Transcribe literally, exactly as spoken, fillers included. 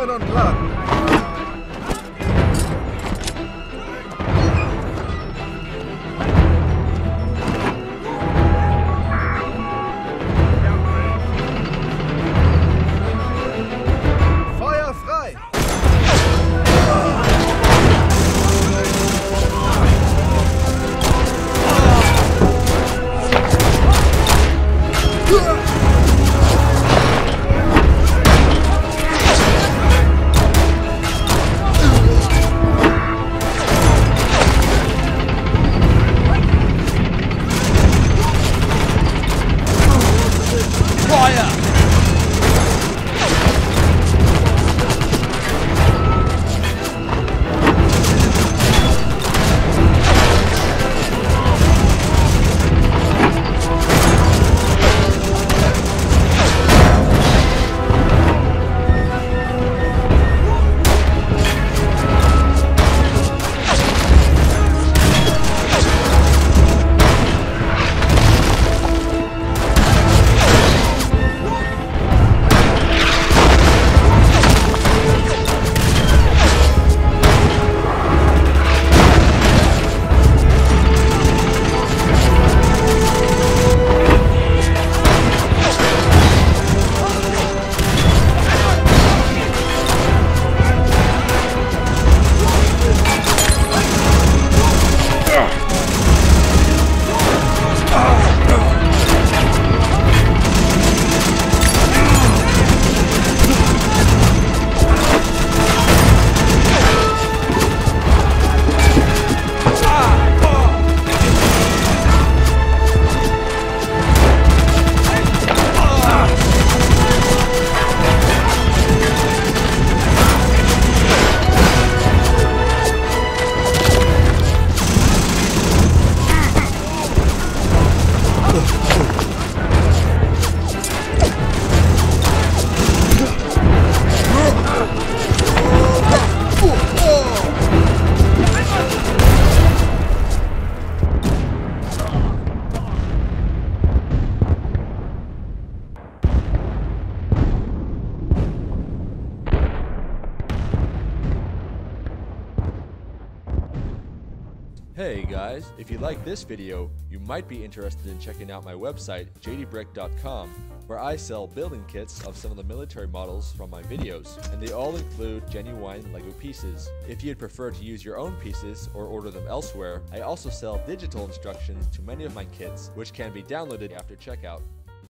Turn on blood. Hey guys, if you like this video, you might be interested in checking out my website, j d brick dot com, where I sell building kits of some of the military models from my videos, and they all include genuine LEGO pieces. If you'd prefer to use your own pieces or order them elsewhere, I also sell digital instructions to many of my kits, which can be downloaded after checkout.